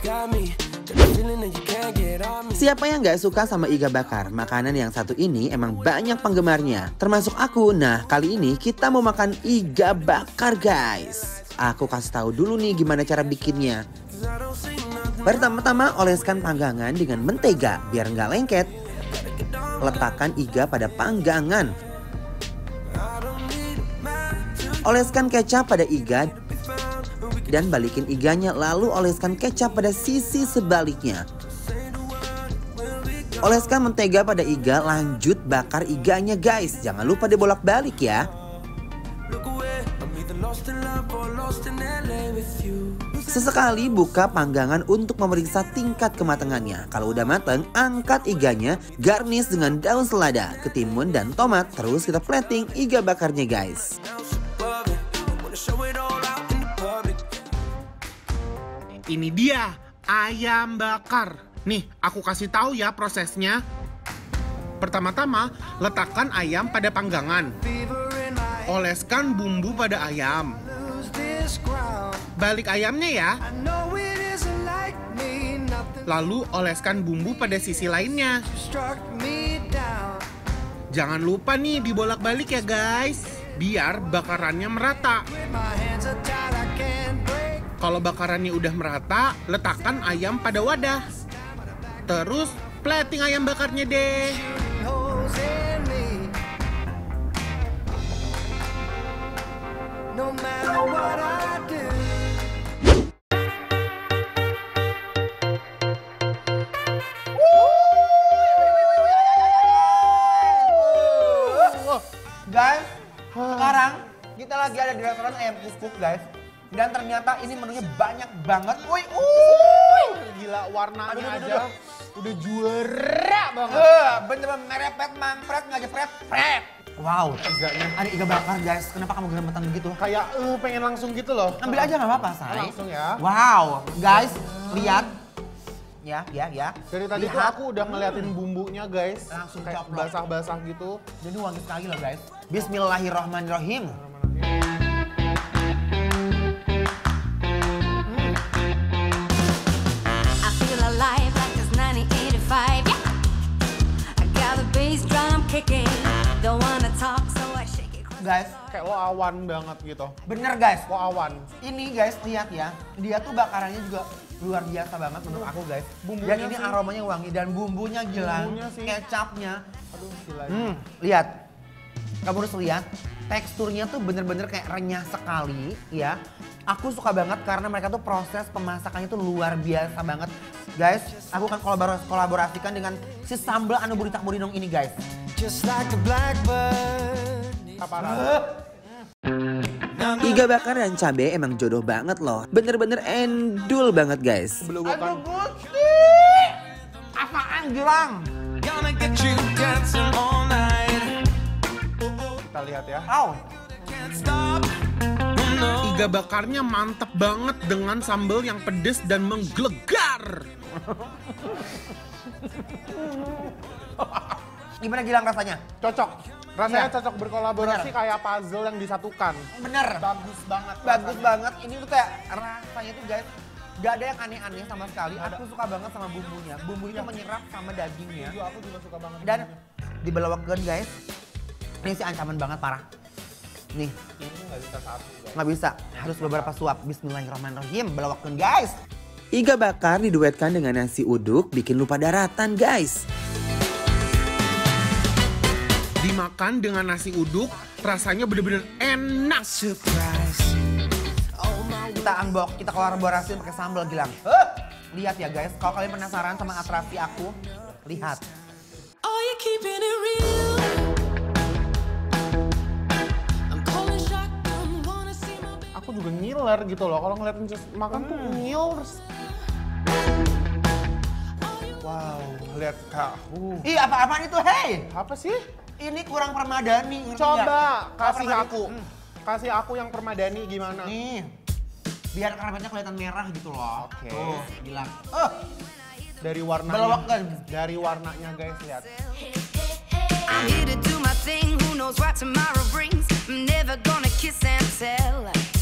Siapa yang gak suka sama iga bakar? Makanan yang satu ini emang banyak penggemarnya, termasuk aku. Nah, kali ini kita mau makan iga bakar, guys. Aku kasih tahu dulu nih gimana cara bikinnya. Pertama-tama oleskan panggangan dengan mentega biar nggak lengket. Letakkan iga pada panggangan. Oleskan kecap pada iga dan balikin iganya, lalu oleskan kecap pada sisi sebaliknya. Oleskan mentega pada iga, lanjut bakar iganya, guys. Jangan lupa dibolak-balik ya. Sesekali buka panggangan untuk memeriksa tingkat kematangannya. Kalau udah matang, angkat iganya, garnish dengan daun selada, ketimun, dan tomat. Terus kita plating iga bakarnya, guys. Ini dia ayam bakar. Nih, aku kasih tahu ya prosesnya. Pertama-tama, letakkan ayam pada panggangan. Oleskan bumbu pada ayam. Balik ayamnya ya. Lalu oleskan bumbu pada sisi lainnya. Jangan lupa nih dibolak-balik ya, guys, biar bakarannya merata. Kalau bakarannya udah merata, letakkan ayam pada wadah. Terus plating ayam bakarnya deh. Guys, sekarang kita lagi ada di restoran ayam kukuk, guys. Dan ternyata ini menunya banyak banget. Woi, Gila, warnanya aja udah juara banget. Bener-bener merepet, mangpret, nggak jepret. Wow, ada iga bakar, guys. Kenapa kamu gemetan gitu? Kayak pengen langsung gitu loh. Ambil aja nggak apa-apa, say. Langsung ya. Wow, guys, lihat. Ya. Dari tadi tuh aku udah ngeliatin bumbunya, guys. Langsung kayak coplok. basah-basah gitu. Jadi wangi sekali loh, guys. Bismillahirrahmanirrahim. Guys, Kayak lo awan banget gitu. bener guys. Lo awan. Ini guys, lihat ya. Dia tuh bakarannya juga luar biasa banget menurut aku, guys. Bumbunya Dan ini sih. aromanya wangi dan bumbunya gila. Bumbunya sih. Kecapnya. Aduh, gila. Lihat. Kamu harus lihat. Teksturnya tuh bener-bener kayak renyah sekali ya. Aku suka banget karena mereka tuh proses pemasakannya tuh luar biasa banget. Guys, aku akan kolaborasikan dengan si sambal anu buritak burinong ini, guys. Apa Iga bakar dan cabe emang jodoh banget loh. Bener-bener endul banget, guys. Aduh, Gusti! Apaan, Gilang? kita lihat ya. Iga bakarnya mantep banget dengan sambal yang pedes dan menggelegar. Gimana Gilang rasanya? Cocok. Rasanya Iya. cocok berkolaborasi Bener. kayak puzzle yang disatukan. Bener. Bagus banget. Bagus rasanya. banget. Ini tuh kayak rasanya tuh, guys, gak ada yang aneh-aneh sama sekali. Aku suka banget sama bumbunya. Bumbunya menyerap sama dagingnya. Aku juga suka banget. Dan dibelawakkan, guys. Ini sih ancaman banget, parah. Nih, ini nggak bisa satu. Guys. nggak bisa. Harus beberapa suap. Bismillahirrahmanirrahim. Belawakkan, guys. Iga bakar diduetkan dengan nasi uduk bikin lupa daratan, guys. Dimakan dengan nasi uduk, rasanya bener-bener enak. Kita unbox, kita kolaborasi pakai sambal, Gilang. Lihat ya, guys. Kalau kalian penasaran sama atraksi aku, lihat. Aku juga ngiler gitu loh, kalau ngeliatin makan tuh ngiler. Wow, lihat Kak. Ih, apa-apaan itu, hey? Apa sih? Ini kurang permadani, ngerti Coba nggak? kasih Permadani. aku. Kasih aku yang permadani gimana? Nih, biar karpetnya kelihatan merah gitu loh. Oke. Tuh, Gilang. Dari warnanya. Belawakkan. Dari warnanya, guys, lihat. I'm here to do my thing, who knows what tomorrow brings. I'm never gonna kiss and tell.